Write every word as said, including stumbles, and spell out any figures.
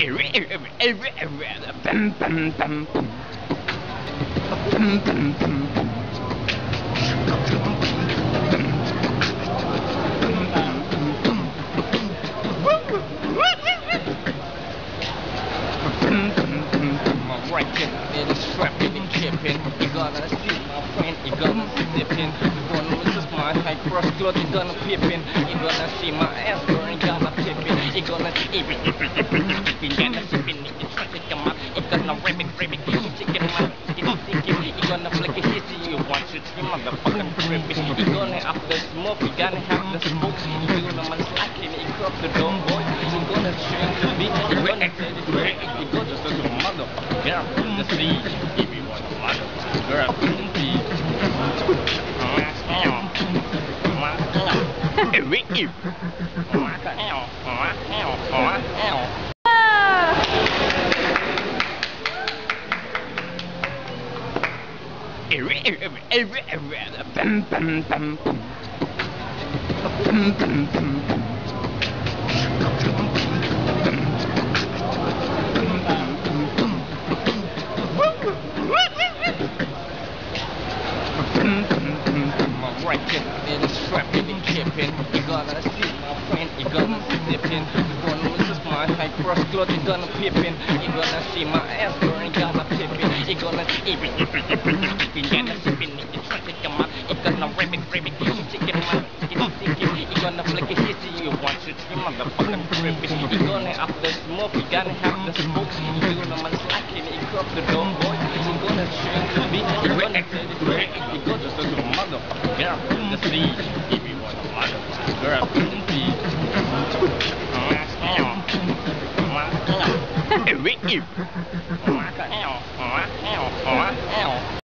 Bum, bum, bum, bum. Bum, bum, bum, bum. Ranking in the strap, getting chipping. You gonna see my friend, you gonna see dipping. You gonna lose his mind, high cross cloth, you gonna pippin'. You gonna see my ass burning, gonna pippin'. You gonna see it, you gonna see it, you try to come out. You gonna rip it, rip it, you chicken mouth, you thinking. You gonna flick it, hit you, you want to see motherfucking trippin'. You gonna up the smoke, you gonna have the smoke. You gonna man slacking, you crop the dome boy. You gonna change the beat, you gonna say the break. You go just as a motherfucker. Girl, the sea, if you want a mother, girl, the sea. Bum, bum, bum, bum. Bum, bum, bum, bum. Ranking in the strap, getting chipping. You gonna see my friend, you gonna see dipping. You gonna lose his mind, high cross cloth, you gonna pippin'. You gonna see my ass burning, gonna pippin'. You gonna see it, you gonna see it, you try to come out. You gonna rip it, rip it, you chicken mouth, you thinking. You gonna flick it, hit you, want to see motherfucking trippin'. You gonna up the smoke, you gonna have the smoke. You gonna man slacking, you crop the dome boy. You gonna change the beat, you gonna say the break. You go just as a motherfucker. Girl, the sea, if you want a mother, girl, the sea. Ricky.